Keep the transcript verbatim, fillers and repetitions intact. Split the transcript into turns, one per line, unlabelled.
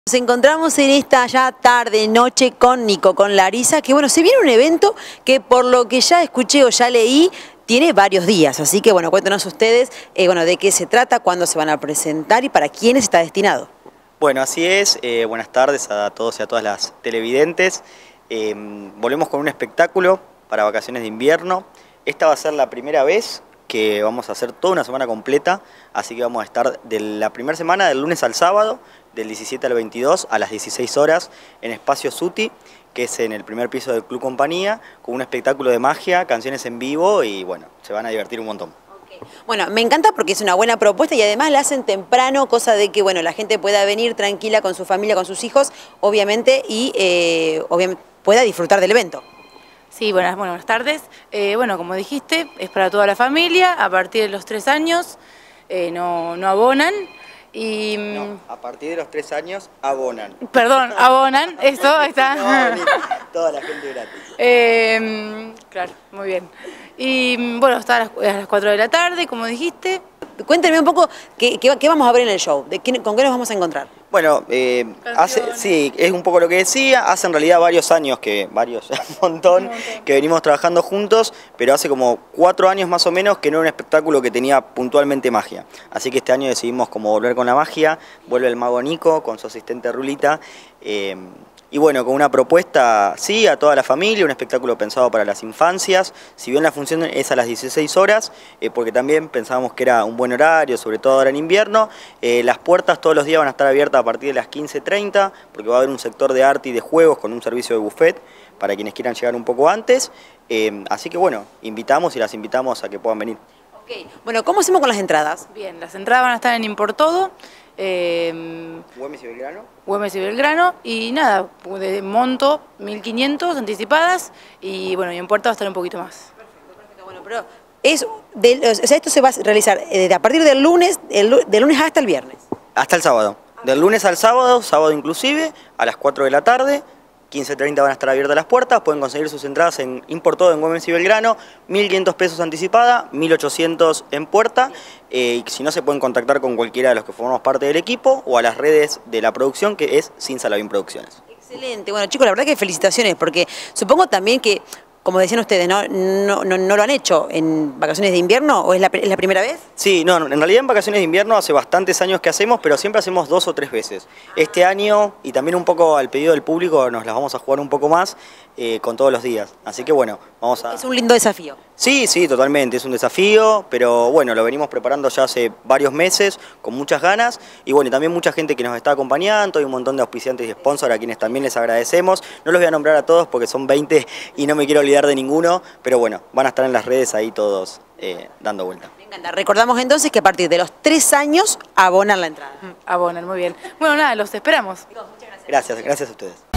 Nos encontramos en esta ya tarde, noche con Nico, con Larisa, que bueno, se viene un evento que por lo que ya escuché o ya leí, tiene varios días, así que bueno, cuéntenos ustedes eh, bueno, de qué se trata, cuándo se van a presentar y para quiénes está destinado.
Bueno, así es, eh, buenas tardes a todos y a todas las televidentes. Eh, volvemos con un espectáculo para vacaciones de invierno. Esta va a ser la primera vez que vamos a hacer toda una semana completa, así que vamos a estar de la primera semana, del lunes al sábado, del diecisiete al veintidós a las dieciséis horas en Espacio Suti, que es en el primer piso del Club Compañía, con un espectáculo de magia, canciones en vivo y bueno, se van a divertir un montón.
Bueno, me encanta porque es una buena propuesta y además la hacen temprano, cosa de que bueno, la gente pueda venir tranquila con su familia, con sus hijos, obviamente, y eh, obviamente pueda disfrutar del evento.
Sí, buenas, buenas tardes. Eh, bueno, como dijiste, es para toda la familia, a partir de los tres años, eh, no, no abonan. Y,
no, a partir de los tres años abonan.
Perdón, abonan, eso está.
No, toda la gente gratis.
Eh, claro, muy bien. Y bueno, está a las, a las cuatro de la tarde, como dijiste.
Cuéntenme un poco qué, qué, qué vamos a ver en el show, de qué, con qué nos vamos a encontrar.
Bueno, eh, hace, sí, es un poco lo que decía, hace en realidad varios años, que varios, un montón, un montón, que venimos trabajando juntos, pero hace como cuatro años más o menos que no era un espectáculo que tenía puntualmente magia. Así que este año decidimos como volver con la magia, vuelve el mago Nico con su asistente Rulita, eh, y bueno, con una propuesta, sí, a toda la familia, un espectáculo pensado para las infancias, si bien la función es a las dieciséis horas, eh, porque también pensábamos que era un buen horario, sobre todo ahora en invierno, eh, las puertas todos los días van a estar abiertas a partir de las quince treinta, porque va a haber un sector de arte y de juegos con un servicio de buffet para quienes quieran llegar un poco antes, eh, así que bueno, invitamos y las invitamos a que puedan venir.
Okay. Bueno, ¿cómo hacemos con las entradas?
Bien, las entradas van a estar en Importodo. Eh,
Güemes y Belgrano.
Güemes y Belgrano, y nada, de monto mil quinientos anticipadas, y bueno, y en puerta va a estar un poquito más.
Perfecto, perfecto. Bueno, pero es del, o sea, esto se va a realizar eh, a partir del lunes, el, del lunes hasta el viernes.
Hasta el sábado. Del lunes al sábado, sábado inclusive, a las cuatro de la tarde. quince treinta van a estar abiertas las puertas, pueden conseguir sus entradas en Importodo en Güemes y Belgrano, mil quinientos pesos anticipada, mil ochocientos en puerta, eh, y si no se pueden contactar con cualquiera de los que formamos parte del equipo o a las redes de la producción, que es Sin Salavín Producciones.
Excelente, bueno chicos, la verdad que felicitaciones, porque supongo también que, como decían ustedes, ¿no? No, no, no lo han hecho en vacaciones de invierno, ¿o es la, es la primera vez?
Sí, no, en realidad en vacaciones de invierno hace bastantes años que hacemos, pero siempre hacemos dos o tres veces. Este año, y también un poco al pedido del público, nos las vamos a jugar un poco más eh, con todos los días. Así que bueno, vamos a...
Es un lindo desafío.
Sí, sí, totalmente, es un desafío, pero bueno, lo venimos preparando ya hace varios meses, con muchas ganas, y bueno, y también mucha gente que nos está acompañando, y un montón de auspiciantes y sponsors a quienes también les agradecemos. No los voy a nombrar a todos porque son veinte y no me quiero olvidar de ninguno, pero bueno, van a estar en las redes ahí todos eh, dando vuelta.
Me encanta. Recordamos entonces que a partir de los tres años abonan la entrada.
Abonan, muy bien. Bueno, nada, los esperamos.
Chicos, muchas gracias.
Gracias, gracias a ustedes.